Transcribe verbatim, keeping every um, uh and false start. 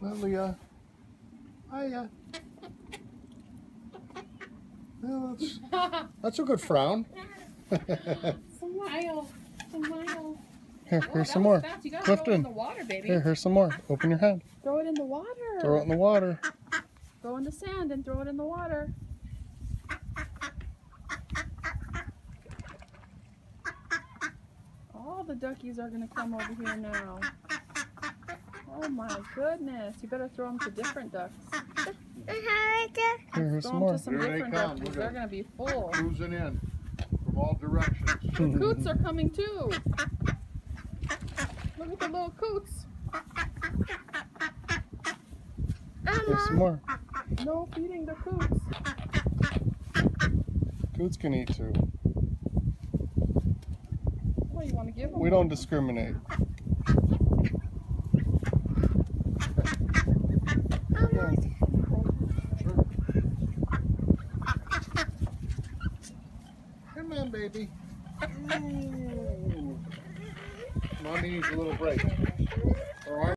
Lilia. Hiya. Yeah, that's, that's a good frown. Smile. Smile. Here, Oh, here's that some was more. fast. You gotta Clifton. throw it in the water, baby. Here, here's some more. Open your head. Throw it in the water. Throw it in the water. Go in the sand and throw it in the water. All the duckies are gonna come over here now. Oh my goodness. You better throw them to different ducks. Here, here's Throw some them more. to some Here they different come. duckies. Look They're at gonna be full. cruising in from all directions. The coots are coming too. Look at the little coots. Here's some more. No feeding the coots. Coots can eat too. What, you want to give them? We don't discriminate. Come on, baby. Mommy needs a little break. All right.